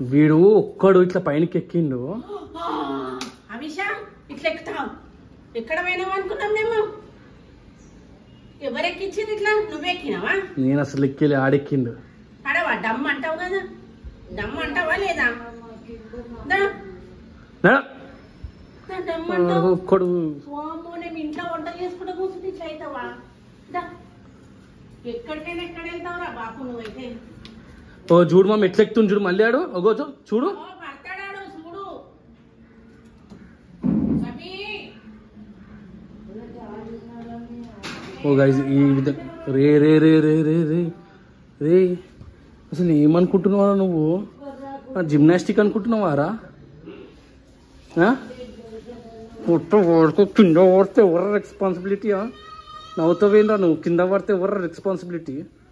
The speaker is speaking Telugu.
వీడు ఒక్కడు ఇట్లా పైనకి ఎక్కిండు. అవిషా ఇట్లా ఎక్కుతావు, ఎక్కడ పోయినావు అనుకున్నాం మేము. ఎవరెక్కించింది ఇట్లా? నువ్వెక్కినావా? నేను అసలు ఎక్కిలే, ఆడెక్కిండు. అడవా డమ్ అంటావు కదా, డమ్ అంటావా లేదా? ఒక్కడు మేము ఇంట్లో వంట చేసుకుంటూ కూర్చుంటే ఇట్లా అవుతావా? ఎక్కడికైనా ఎక్కడ వెళ్తావురా బాపు నువ్వైతే. ఓ చూడు మమ్మీ ఎట్లా ఎక్కుతుంది చూడు, మళ్ళీ ఆడు ఒగోచో చూడు. పడతాడాడు చూడు. ఓ గైస్ ఈ విధంగా రే రే రే రే రే రే రే అసలు ఏమనుకుంటున్నావా నువ్వు? జిమ్నాస్టిక్ అనుకుంటున్నావారా? పుట్ట పడుకో, కింద పడితే ఎవరు రెస్పాన్సిబిలిటీయా? నవ్వుతావేంరా నువ్వు? కింద పడితే ఎవరు రెస్పాన్సిబిలిటీ?